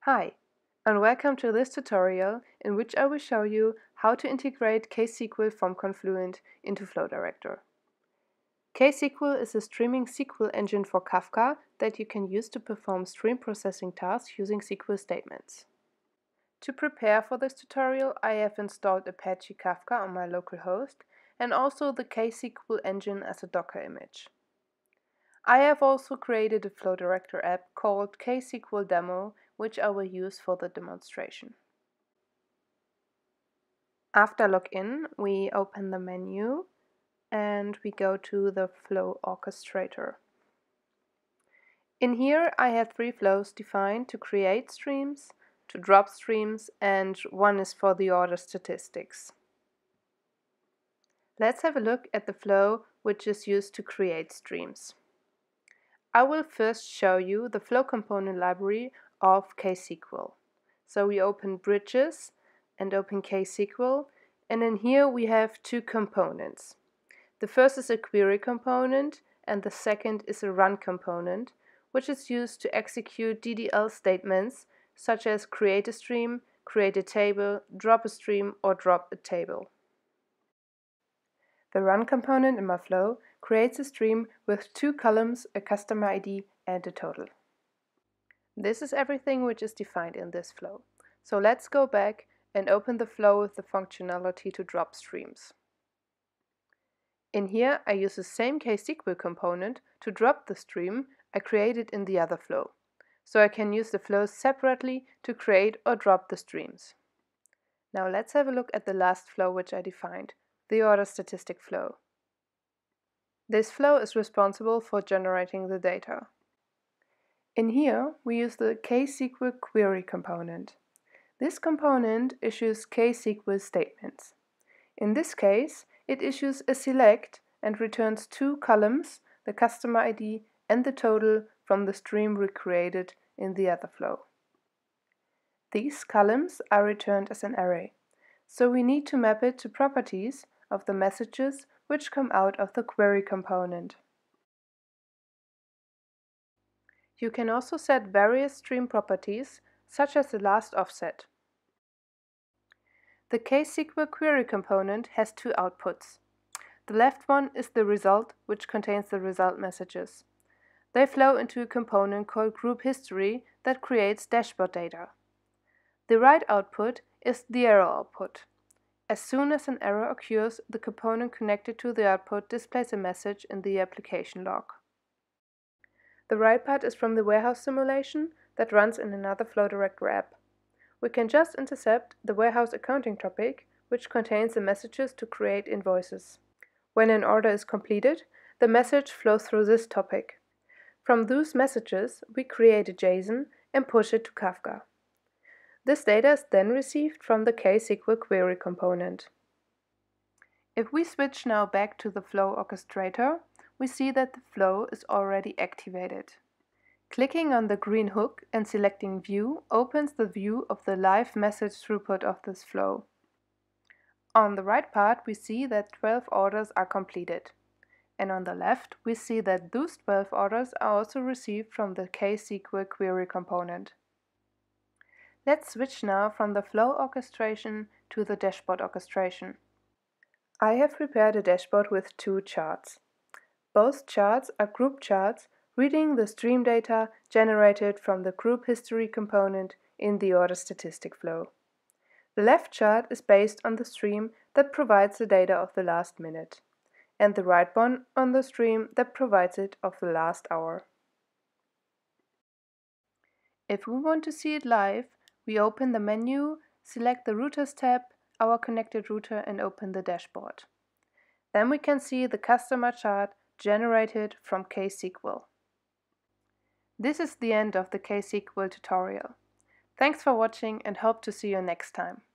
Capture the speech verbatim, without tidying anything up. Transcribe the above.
Hi, and welcome to this tutorial in which I will show you how to integrate K S Q L from Confluent into Flow Director. K S Q L is a streaming S Q L engine for Kafka that you can use to perform stream processing tasks using S Q L statements. To prepare for this tutorial, I have installed Apache Kafka on my local host and also the K S Q L engine as a Docker image. I have also created a Flow Director app called K S Q L Demo, which I will use for the demonstration. After login, we open the menu and we go to the Flow Orchestrator. In here, I have three flows defined to create streams, to drop streams, and one is for the order statistics. Let's have a look at the flow which is used to create streams. I will first show you the flow component library of K S Q L. So we open bridges and open K S Q L, and in here we have two components. The first is a query component and the second is a run component, which is used to execute D D L statements such as create a stream, create a table, drop a stream, or drop a table. The run component in my flow creates a stream with two columns, a customer I D and a total. This is everything which is defined in this flow. So let's go back and open the flow with the functionality to drop streams. In here I use the same K S Q L component to drop the stream I created in the other flow. So I can use the flows separately to create or drop the streams. Now let's have a look at the last flow which I defined, the order statistic flow. This flow is responsible for generating the data. In here, we use the K S Q L query component. This component issues K S Q L statements. In this case, it issues a select and returns two columns, the customer I D and the total, from the stream we created in the other flow. These columns are returned as an array, so we need to map it to properties of the messages which come out of the query component. You can also set various stream properties, such as the last offset. The K S Q L query component has two outputs. The left one is the result, which contains the result messages. They flow into a component called group history that creates dashboard data. The right output is the error output. As soon as an error occurs, the component connected to the output displays a message in the application log. The right part is from the warehouse simulation that runs in another Flow Director app. We can just intercept the warehouse accounting topic, which contains the messages to create invoices. When an order is completed, the message flows through this topic. From those messages, we create a JSON and push it to Kafka. This data is then received from the K S Q L query component. If we switch now back to the Flow Orchestrator, we see that the flow is already activated. Clicking on the green hook and selecting View opens the view of the live message throughput of this flow. On the right part, we see that twelve orders are completed. And on the left, we see that those twelve orders are also received from the K S Q L query component. Let's switch now from the flow orchestration to the dashboard orchestration. I have prepared a dashboard with two charts. Both charts are group charts reading the stream data generated from the group history component in the order statistic flow. The left chart is based on the stream that provides the data of the last minute, and the right one on the stream that provides it of the last hour. If we want to see it live, we open the menu, select the Routers tab, our connected router, and open the dashboard. Then we can see the customer chart generated from K S Q L. This is the end of the K S Q L tutorial. Thanks for watching and hope to see you next time.